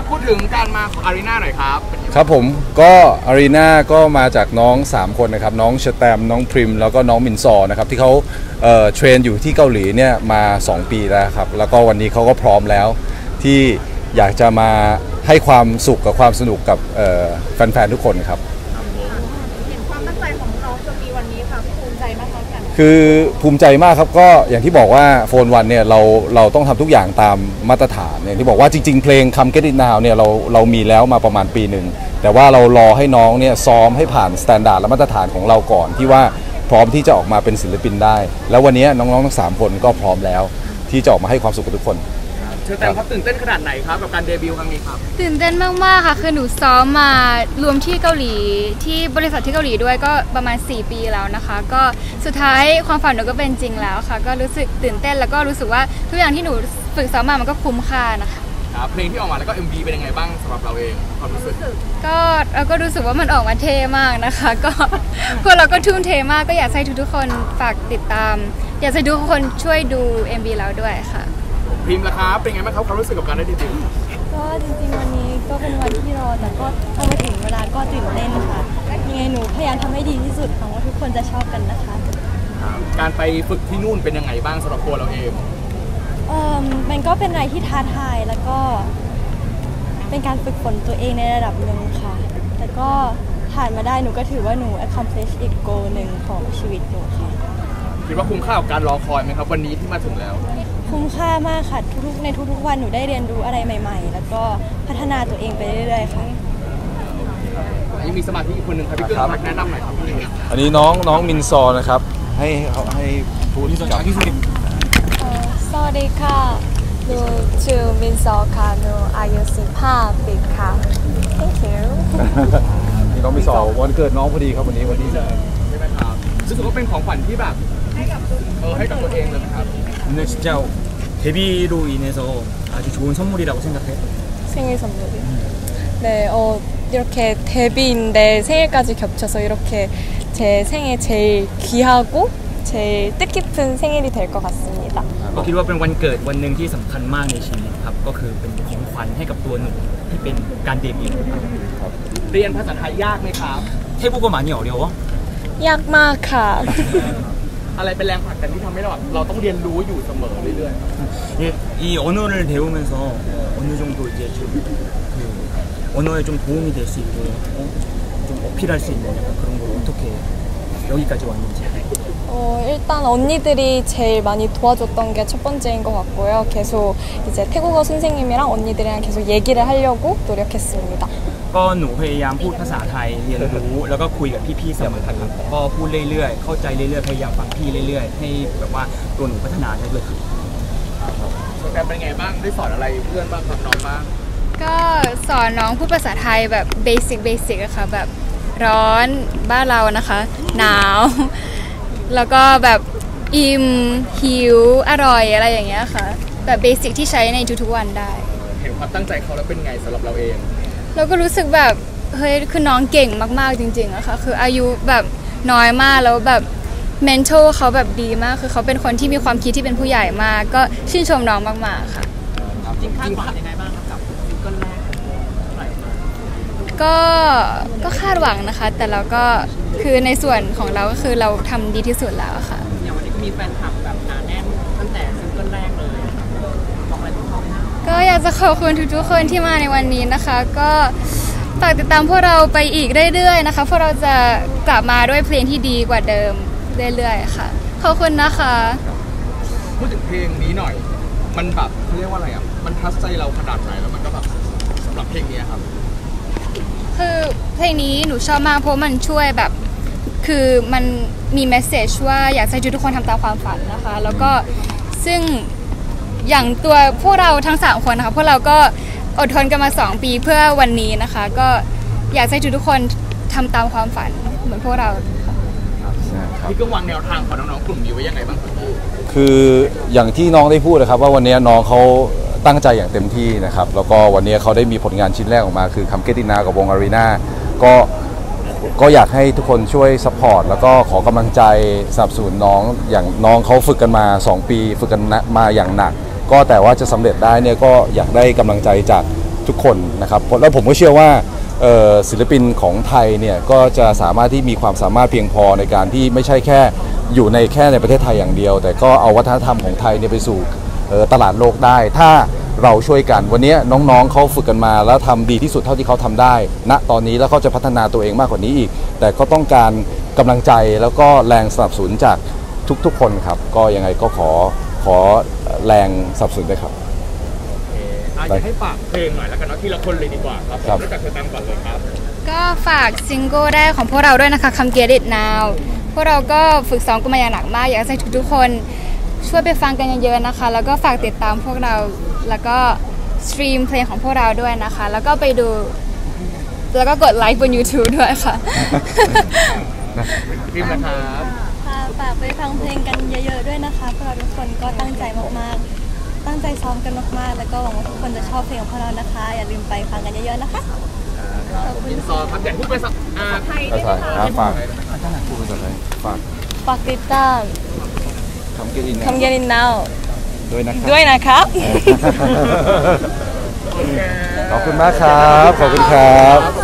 พูดถึงการมาของอารีนาหน่อยครับครับผมก็อารีนาก็มาจากน้อง3คนนะครับน้องเชแตมน้องพริมแล้วก็น้องมินซอนะครับที่เขาเทรนอยู่ที่เกาหลีเนี่ยมา2ปีแล้วครับแล้วก็วันนี้เขาก็พร้อมแล้วที่อยากจะมาให้ความสุขกับความสนุกกับแฟนๆทุกคนครับเห็นความตั้งใจของน้องจนมีวันนี้ค่ะภูมิใจมากครับคือภูมิใจมากครับก็อย่างที่บอกว่าโฟนวันเนี่ยเราต้องทำทุกอย่างตามมาตรฐานเนี่ยที่บอกว่าจริงๆเพลง Come Get It Now เนี่ยเรามีแล้วมาประมาณปีหนึ่งแต่ว่าเรารอให้น้องเนี่ยซ้อมให้ผ่านสแตนดาร์ดและมาตรฐานของเราก่อนที่ว่าพร้อมที่จะออกมาเป็นศิลปินได้แล้ววันนี้น้องๆทั้ง3คนก็พร้อมแล้วที่จะออกมาให้ความสุขกับทุกคนเชอแตมครับตื่นเต้นขนาดไหนครับกับการเดบิวต์ครั้งนี้ครับตื่นเต้นมากๆค่ะคือหนูซ้อมมารวมที่เกาหลีที่บริษัทที่เกาหลีด้วยก็ประมาณ4 ปีแล้วนะคะก็สุดท้ายความฝันหนูก็เป็นจริงแล้วค่ะก็รู้สึกตื่นเต้นแล้วก็รู้สึกว่าทุกอย่างที่หนูฝึกซ้อมมามันก็คุ้มค่านะคะเพลงที่ออกมาแล้วก็ MV เป็นยังไงบ้างสำหรับเราเองความรู้สึกก็เราก็รู้สึกว่ามันออกมาเท่มากนะคะก็พวกเราก็ทุ่มเทมากก็อยากให้ทุกๆคนฝากติดตามอยากให้ทุกคนช่วยดู MV เราด้วยค่ะพิมพ์ราคาเป็นไงบ้างครับความรู้สึกกับการได้เดบิวต์ก็จริงๆวันนี้ก็เป็นวันที่รอแต่ก็พอมาถึงเวลาก็ตื่นเต้นค่ะยังไงหนูพยายามทำให้ดีที่สุดหวังว่าทุกคนจะชอบกันนะคะการไปฝึกที่นู่นเป็นยังไงบ้างสำหรับตัวเราเองมันก็เป็นอะไรที่ท้าทายแล้วก็เป็นการฝึกฝนตัวเองในระดับหนึ่งค่ะแต่ก็ผ่านมาได้หนูก็ถือว่าหนู accomplish อีก goal หนึ่งของชีวิตหนูค่ะคิดว่าคุ้มค่ากับการรอคอยไหมครับวันนี้ที่มาถึงแล้วคุ้มค่ามากค่ะในทุกๆวันหนูได้เรียนรู้อะไรใหม่ๆแล้วก็พัฒนาตัวเองไปเรื่อยๆค่ะยังมีสมาธิอีกคนหนึ่งครับพี่เกิ้ลแนะนำหน่อยครับอันนี้น้องมินซอนะครับให้พูดกับสวัสดีค่ะหนูชื่อมินซอค่ะหนูอายุ15 ปีค่ะ thank you นี่น้องมินซอวันเกิดน้องพอดีครับวันนี้ใช่ไหมครับรู้สึกว่าเป็นของขวัญที่แบบให้กับตัวเองเลยครับ 오늘 진짜 데뷔로 인해서 아주 좋은 선물이라고 생각해요. 생일 선물이요? 네, 이렇게 데뷔인데 생일까지 겹쳐서 이렇게 제 생애 제일 귀하고 제일 뜻깊은 생일이 될 것 같습니다. ก็คิดว่าเป็นวันเกิดวันหนึ่งที่สำคัญมากในชีวิตครับก็คือเป็นของขวัญให้กับตัวหนูที่เป็นการเดบิวต์เรียนภาษาไทยยากไหมครับ 태국어 많이 어려워? 약마카 อะไรเป็นแรงผลักดันที่ทำให้เราต้องเรียนรู้อยู่เสมอเรื่อยๆ이 언어를 배우면서 어느 정도 이제 좀 언어에 좀 도움이 될 수 있고 좀 어필할 수 있는 약간 그런 걸 어떻게 여기까지 왔는지 일단 언니들이 제일 많이 도와줬던 게 첫 번째인 것 같고요. 계속 이제 태국어 선생님이랑 언니들이랑 계속 얘기를 하려고 노력했습니다. ก็หนูพยายามพูดภาษาไทยเรียนรู้แล้วก็คุยกับพี่ๆเสมอครับก็พูดเรื่อยๆเข้าใจเรื่อยๆพยายามฟังพี่เรื่อยๆให้แบบว่าตัวหนูพัฒนาได้ด้วยครับแกเป็นไงบ้างได้สอนอะไรเพื่อนบ้างกับน้องบ้างก็สอนน้องพูดภาษาไทยแบบเบสิกอะค่ะแบบร้อนบ้านเรานะคะหนาวแล้วก็แบบอิ่มหิวอร่อยอะไรอย่างเงี้ยค่ะแบบเบสิกที่ใช้ในทุกๆวันได้เห็นความตั้งใจเขาแล้วเป็นไงสำหรับเราเองเราก็รู้สึกแบบเฮ้ยคือน้องเก่งมากๆจริงๆอะค่ะคืออายุแบบน้อยมากแล้วแบบเมนทัลเขาแบบดีมากคือเขาเป็นคนที่มีความคิดที่เป็นผู้ใหญ่มากก็ชื่นชมน้องมากๆค่ะจริงคาดหวังยังไงบ้างครับกับซิงเกิลแรกก็คาดหวังนะคะแต่เราก็คือในส่วนของเราก็คือเราทำดีที่สุดแล้วค่ะอย่างวันนี้ก็มีแฟนคลับแบบหนาแน่นตั้งแต่ซิงเกิลแรกเลยบอกอะไรทุกคนก็อยากจะขอบคุณทุกๆคนที่มาในวันนี้นะคะก็ฝากติดตามพวกเราไปอีกเรื่อยๆนะคะพวกเราจะกลับมาด้วยเพลงที่ดีกว่าเดิมเรื่อยๆค่ะขอบคุณนะคะพูดถึงเพลงนี้หน่อยมันแบบเรียกว่าอะไรอ่ะมันทัชใจเราขนาดไหนแล้วมันก็แบบสำหรับเพลงนี้ครับคือเพลงนี้หนูชอบมากเพราะมันช่วยแบบคือมันมีเมสเซจว่าอยากให้ทุกคนทำตามความฝันนะคะแล้วก็ซึ่งอย่างตัวพวกเราทั้ง3คนนะคะพวกเราก็อดทนกันมา2 ปีเพื่อวันนี้นะคะก็อยากให้ทุกคนทำตามความฝันเหมือนพวกเราพี่ก็วางแนวทางของน้องๆกลุ่มนี้ไว้ยังไงบ้างครับคืออย่างที่น้องได้พูดนะครับว่าวันนี้น้องเขาตั้งใจอย่างเต็มที่นะครับแล้วก็วันนี้เขาได้มีผลงานชิ้นแรกออกมาคือCome Get It Nowกับวงอารีนาก็อยากให้ทุกคนช่วยซัพพอร์ตแล้วก็ขอกำลังใจสนับสนุนน้องอย่างน้องเขาฝึกกันมา2 ปีฝึกกันมาอย่างหนักก็แต่ว่าจะสำเร็จได้เนี่ยก็อยากได้กำลังใจจากทุกคนนะครับแล้วผมก็เชื่อว่าศิลปินของไทยเนี่ยก็จะสามารถที่มีความสามารถเพียงพอในการที่ไม่ใช่แค่อยู่แค่ในประเทศไทยอย่างเดียวแต่ก็เอาวัฒนธรรมของไทยเนี่ยไปสู่ตลาดโลกได้ถ้าเราช่วยกันวันนี้น้องๆเขาฝึกกันมาแล้วทำดีที่สุดเท่าที่เขาทำได้ณตอนนี้แล้วเขาจะพัฒนาตัวเองมากกว่านี้อีกแต่ก็ต้องการกำลังใจแล้วก็แรงสนับสนุนจากทุกๆคนครับก็ยังไงก็ขอแรงสนับสนุนด้วยครับอยากให้ฝากเพลงหน่อยแล้วกันเนาะทีละคนเลยดีกว่าครับเริ่มจากเธอตั้งก่อนเลยครับก็ฝากซิงเกิลแรกของพวกเราด้วยนะคะ Come Get It Now พวกเราก็ฝึกซ้อมกันมาอย่างหนักมากอยากให้ทุกคนช่วยไปฟังกันเยอะๆนะคะแล้วก็ฝากติดตามพวกเราแล้วก็สตรีมเพลงของพวกเราด้วยนะคะแล้วก็ไปดูแล้วก็กดไลค์บน YouTube ด้วยค่ะคลิปนะครับฝากไปฟังเพลงกันเยอะๆด้วยนะคะพวกเราทุกคนก็ตั้งใจมากๆตั้งใจซ้อมกันมากๆแล้วก็หวังว่าทุกคนจะชอบเพลงของพวกเรานะคะอย่าลืมไปฟังกันเยอะๆนะคะขอบคุณซอครับอยากพูดไปสักไทยได้ไหมคะฝากฝากติดตาม Come Get It Now ด้วยนะครับขอบคุณมากครับขอบคุณครับ